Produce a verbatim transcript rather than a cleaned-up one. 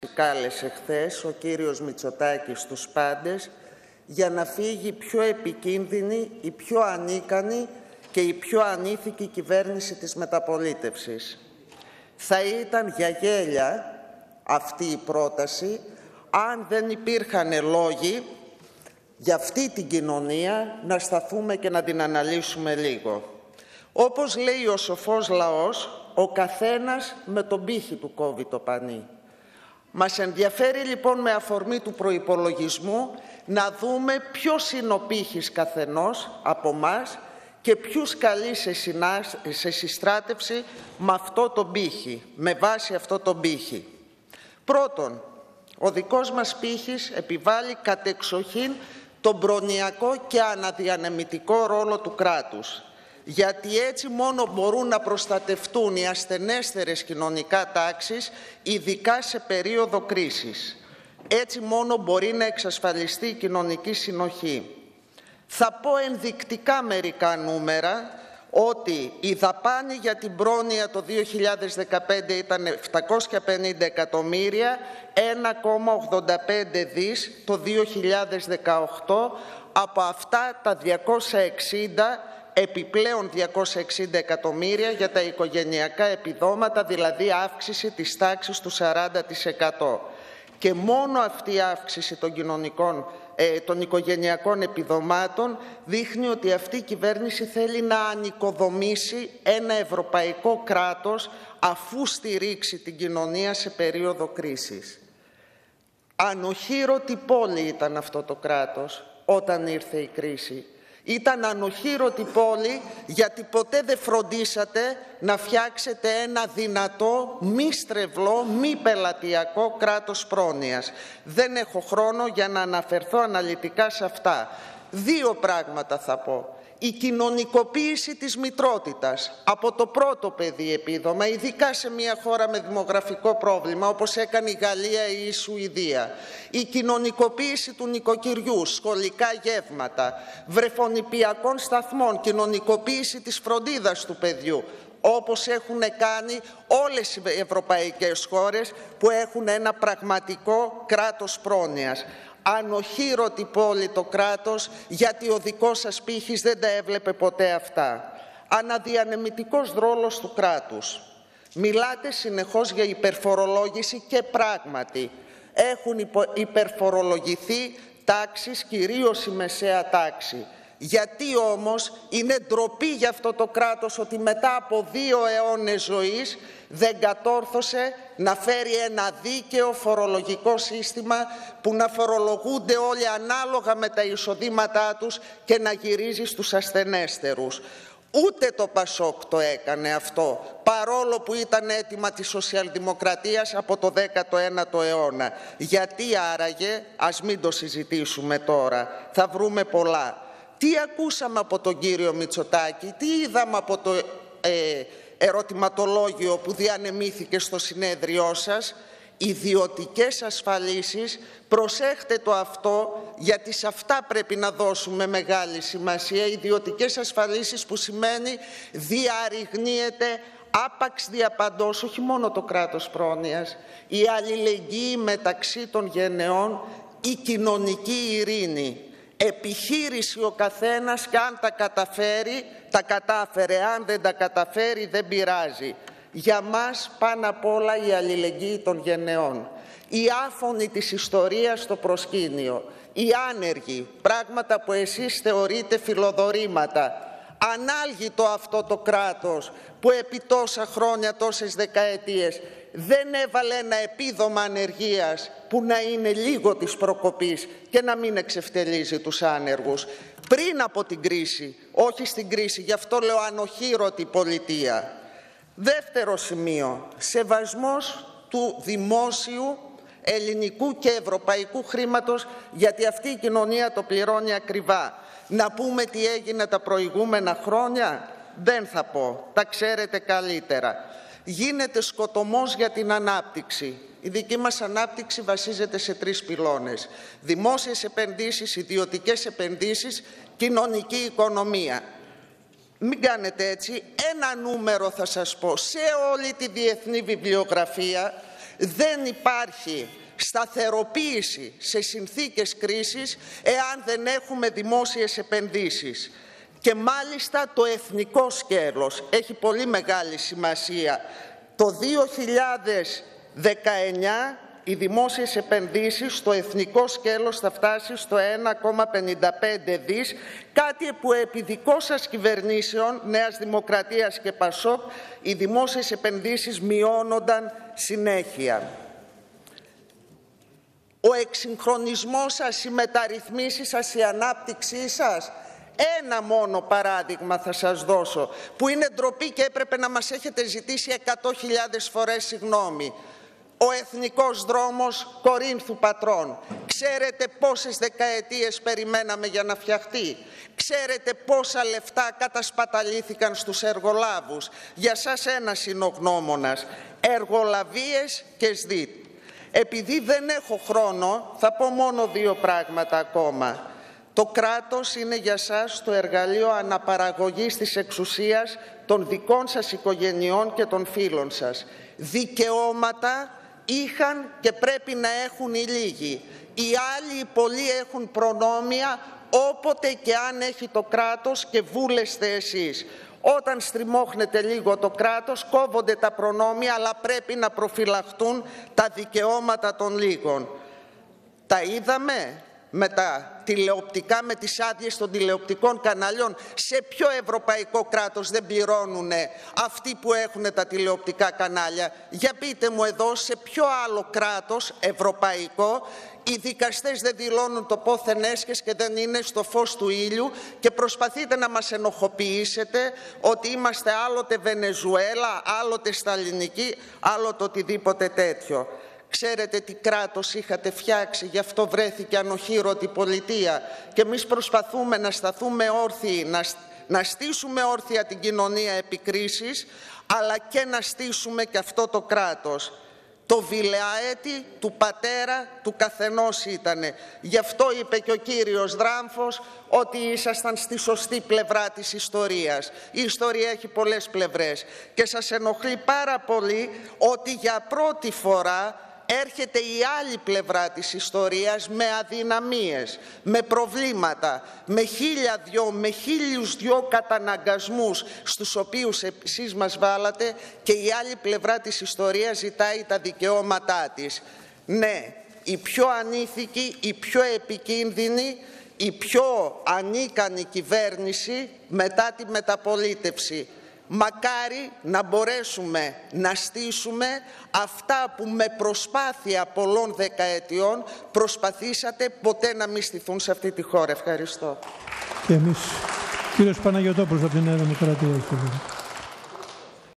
κάλεσε χθες ο κύριος Μητσοτάκης τους πάντες για να φύγει πιο επικίνδυνη, η πιο ανίκανη και η πιο ανήθικη κυβέρνηση της μεταπολίτευσης. Θα ήταν για γέλια αυτή η πρόταση αν δεν υπήρχαν λόγοι για αυτή την κοινωνία να σταθούμε και να την αναλύσουμε λίγο. Όπως λέει ο σοφός λαός, ο καθένας με τον πύχη του κόβει το πανί. Μας ενδιαφέρει λοιπόν με αφορμή του προϋπολογισμού να δούμε ποιος είναι ο πύχης καθενός από μας και ποιους καλεί σε, συνάς, σε συστράτευση με αυτό τον πύχη, με βάση αυτό τον πύχη. Πρώτον, ο δικός μας πύχης επιβάλλει κατεξοχήν τον προνοιακό και αναδιανεμητικό ρόλο του κράτους, γιατί έτσι μόνο μπορούν να προστατευτούν οι ασθενέστερες κοινωνικά τάξεις, ειδικά σε περίοδο κρίσης. Έτσι μόνο μπορεί να εξασφαλιστεί η κοινωνική συνοχή. Θα πω ενδεικτικά μερικά νούμερα, ότι η δαπάνη για την πρόνοια το δύο χιλιάδες δεκαπέντε ήταν επτακόσια πενήντα εκατομμύρια, ένα κόμμα ογδόντα πέντε δις το δύο χιλιάδες δεκαοκτώ, από αυτά τα διακόσια εξήντα επιπλέον διακόσια εξήντα εκατομμύρια για τα οικογενειακά επιδόματα, δηλαδή αύξηση της τάξης του σαράντα τοις εκατό. Και μόνο αυτή η αύξηση των, κοινωνικών, ε, των οικογενειακών επιδομάτων δείχνει ότι αυτή η κυβέρνηση θέλει να ανοικοδομήσει ένα ευρωπαϊκό κράτος αφού στηρίξει την κοινωνία σε περίοδο κρίσης. Ανοχήρωτη πόλη ήταν αυτό το κράτος όταν ήρθε η κρίση. Ήταν ανοχήρωτη πόλη γιατί ποτέ δεν φροντίσατε να φτιάξετε ένα δυνατό, μη στρεβλό, μη πελατειακό κράτος πρόνοιας. Δεν έχω χρόνο για να αναφερθώ αναλυτικά σε αυτά. Δύο πράγματα θα πω. Η κοινωνικοποίηση της μητρότητας από το πρώτο παιδί επίδομα, ειδικά σε μια χώρα με δημογραφικό πρόβλημα όπως έκανε η Γαλλία ή η Σουηδία. Η κοινωνικοποίηση του νοικοκυριού, σχολικά γεύματα, βρεφονιπιακών σταθμών, κοινωνικοποίηση της φροντίδας του παιδιού, όπως έχουν κάνει όλες οι ευρωπαϊκές χώρες που έχουν ένα πραγματικό κράτος πρόνοιας. Ανοχήρωτη πόλη το κράτος, γιατί ο δικός σας πύχης δεν τα έβλεπε ποτέ αυτά. Αναδιανεμητικός ρόλος του κράτους. Μιλάτε συνεχώς για υπερφορολόγηση και πράγματι έχουν υπερφορολογηθεί τάξεις, κυρίως η μεσαία τάξη. Γιατί όμως είναι ντροπή για αυτό το κράτος ότι μετά από δύο αιώνες ζωής δεν κατόρθωσε να φέρει ένα δίκαιο φορολογικό σύστημα που να φορολογούνται όλοι ανάλογα με τα εισοδήματά τους και να γυρίζει στους ασθενέστερους. Ούτε το Πασόκ το έκανε αυτό, παρόλο που ήταν αίτημα της σοσιαλδημοκρατίας από το δέκατο ένατο αιώνα. Γιατί άραγε, ας μην το συζητήσουμε τώρα, θα βρούμε πολλά. Τι ακούσαμε από τον κύριο Μητσοτάκη, τι είδαμε από το ε, ερωτηματολόγιο που διανεμήθηκε στο συνέδριό σας? Ιδιωτικές ασφαλίσεις, προσέχτε το αυτό, γιατί σε αυτά πρέπει να δώσουμε μεγάλη σημασία. Ιδιωτικές ασφαλίσεις που σημαίνει διαρριγνύεται άπαξ διαπαντός, όχι μόνο το κράτος πρόνοιας, η αλληλεγγύη μεταξύ των γενεών, η κοινωνική ειρήνη. Επιχείρηση ο καθένας και αν τα καταφέρει, τα κατάφερε. Αν δεν τα καταφέρει, δεν πειράζει. Για μας πάνω απ' όλα η αλληλεγγύη των γενεών. Οι άφωνοι της ιστορίας στο προσκήνιο. Οι άνεργοι, πράγματα που εσείς θεωρείτε φιλοδορήματα. Ανάλγητο αυτό το κράτος που επί τόσα χρόνια, τόσες δεκαετίες δεν έβαλε ένα επίδομα ανεργίας που να είναι λίγο της προκοπής και να μην εξευτελίζει τους άνεργους. Πριν από την κρίση, όχι στην κρίση, γι' αυτό λέω ανοχήρωτη πολιτεία. Δεύτερο σημείο, σεβασμός του δημόσιου, ελληνικού και ευρωπαϊκού χρήματος, γιατί αυτή η κοινωνία το πληρώνει ακριβά. Να πούμε τι έγινε τα προηγούμενα χρόνια, δεν θα πω, τα ξέρετε καλύτερα. Γίνεται σκοτωμός για την ανάπτυξη. Η δική μας ανάπτυξη βασίζεται σε τρεις πυλώνες. Δημόσιες επενδύσεις, ιδιωτικές επενδύσεις, κοινωνική οικονομία. Μην κάνετε έτσι. Ένα νούμερο θα σας πω. Σε όλη τη διεθνή βιβλιογραφία Δεν υπάρχει σταθεροποίηση σε συνθήκες κρίσης εάν δεν έχουμε δημόσιες επενδύσεις. Και μάλιστα το εθνικό σκέλος έχει πολύ μεγάλη σημασία. Το δύο χιλιάδες δεκαεννιά οι δημόσιες επενδύσεις στο εθνικό σκέλος θα φτάσει στο ένα κόμμα πενήντα πέντε δις, κάτι που επί δικών σας κυβερνήσεων, Νέας Δημοκρατίας και Πασόκ, οι δημόσιες επενδύσεις μειώνονταν συνέχεια. Ο εξυγχρονισμός σας, οι μεταρρυθμίσεις σας, η ανάπτυξή σας, ένα μόνο παράδειγμα θα σας δώσω, που είναι ντροπή και έπρεπε να μας έχετε ζητήσει εκατό χιλιάδες φορές συγγνώμη. Ο εθνικός δρόμος Κορίνθου Πατρών. Ξέρετε πόσες δεκαετίες περιμέναμε για να φτιαχτεί. Ξέρετε πόσα λεφτά κατασπαταλήθηκαν στους εργολάβους. Για σας ένας είναι ο γνώμονας. Εργολαβίες και ΣΔΙΤ. Επειδή δεν έχω χρόνο, θα πω μόνο δύο πράγματα ακόμα. Το κράτος είναι για σας το εργαλείο αναπαραγωγής της εξουσίας των δικών σας οικογενειών και των φίλων σας. Δικαιώματα είχαν και πρέπει να έχουν οι λίγοι. Οι άλλοι, οι πολλοί, έχουν προνόμια όποτε και αν έχει το κράτος και βούλεστε εσείς. Όταν στριμώχνετε λίγο το κράτος, κόβονται τα προνόμια, αλλά πρέπει να προφυλαχτούν τα δικαιώματα των λίγων. Τα είδαμε με τα τηλεοπτικά, με τις άδειες των τηλεοπτικών καναλιών. Σε ποιο ευρωπαϊκό κράτος δεν πληρώνουν αυτοί που έχουν τα τηλεοπτικά κανάλια? Για πείτε μου εδώ, σε ποιο άλλο κράτος ευρωπαϊκό οι δικαστές δεν δηλώνουν το πόθεν έσχες και δεν είναι στο φως του ήλιου και προσπαθείτε να μας ενοχοποιήσετε ότι είμαστε άλλοτε Βενεζουέλα, άλλοτε Σταλινική, άλλοτε οτιδήποτε τέτοιο. Ξέρετε τι κράτος είχατε φτιάξει, γι' αυτό βρέθηκε ανοχήρωτη πολιτεία. Και εμείς προσπαθούμε να σταθούμε όρθιοι, να, να στήσουμε όρθια την κοινωνία επί κρίσης, αλλά και να στήσουμε και αυτό το κράτος. Το βιλεαέτη του πατέρα του καθενός ήτανε. Γι' αυτό είπε και ο κύριος Δράμφος ότι ήσασταν στη σωστή πλευρά της ιστορίας. Η ιστορία έχει πολλές πλευρές και σας ενοχλεί πάρα πολύ ότι για πρώτη φορά έρχεται η άλλη πλευρά της ιστορίας με αδυναμίες, με προβλήματα, με χίλια δυο, με χίλιους δυο καταναγκασμούς στους οποίους εσείς μας βάλατε και η άλλη πλευρά της ιστορίας ζητάει τα δικαιώματά της. Ναι, η πιο ανήθικη, η πιο επικίνδυνη, η πιο ανίκανη κυβέρνηση μετά τη μεταπολίτευση. Μακάρι να μπορέσουμε να στήσουμε αυτά που με προσπάθεια πολλών δεκαετιών προσπαθήσατε ποτέ να μην στηθούν σε αυτή τη χώρα. Ευχαριστώ. Και εμείς. Κύριος Παναγιωτόπουλος από τη Νέα Δημοκρατία.